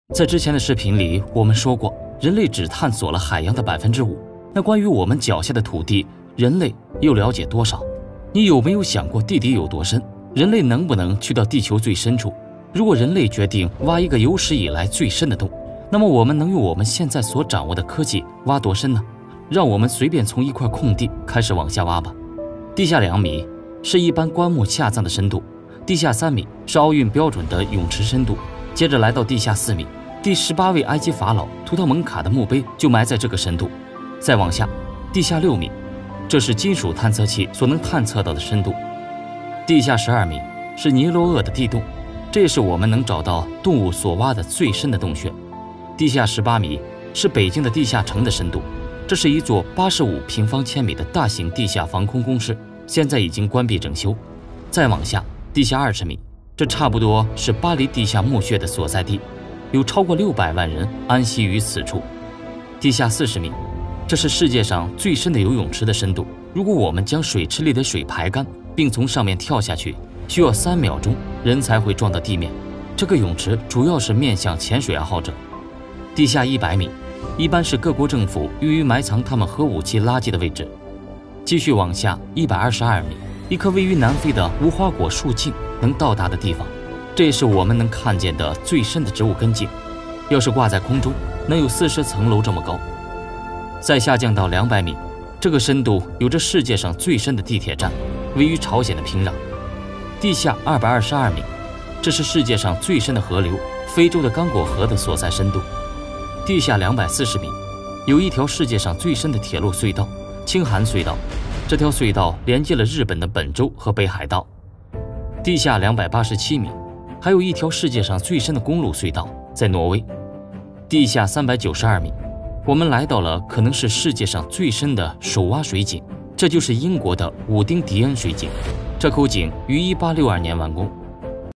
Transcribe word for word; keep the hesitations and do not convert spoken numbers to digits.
在之前的视频里，我们说过，人类只探索了海洋的百分之五。那关于我们脚下的土地，人类又了解多少？你有没有想过地底有多深？人类能不能去到地球最深处？如果人类决定挖一个有史以来最深的洞，那么我们能用我们现在所掌握的科技挖多深呢？让我们随便从一块空地开始往下挖吧。地下两米是一般棺木下葬的深度，地下三米是奥运标准的泳池深度。接着来到地下四米，第十八位埃及法老图特蒙卡的墓碑就埋在这个深度。再往下，地下六米，这是金属探测器所能探测到的深度。地下十二米是尼罗鳄的地洞，这也是我们能找到动物所挖的最深的洞穴。地下十八米是北京的地下城的深度，这是一座八十五平方千米的大型地下防空工事，现在已经关闭整修。再往下，地下二十米，这差不多是巴黎地下墓穴的所在地，有超过六百万人安息于此处。地下四十米，这是世界上最深的游泳池的深度。如果我们将水池里的水排干，并从上面跳下去，需要三秒钟人才会撞到地面。这个泳池主要是面向潜水爱好者。地下一百米，一般是各国政府用于埋藏他们核武器垃圾的位置。继续往下一百二十二米，一棵位于南非的无花果树茎能到达的地方，这也是我们能看见的最深的植物根茎，要是挂在空中，能有四十层楼这么高。再下降到两百米，这个深度有着世界上最深的地铁站，位于朝鲜的平壤。地下二百二十二米，这是世界上最深的河流——非洲的刚果河的所在深度。地下两百四十米，有一条世界上最深的铁路隧道——青函隧道，这条隧道连接了日本的本州和北海道。地下两百八十七米，还有一条世界上最深的公路隧道，在挪威。地下三百九十二米，我们来到了可能是世界上最深的手挖水井，这就是英国的伍丁迪恩水井。这口井于一八六二年完工，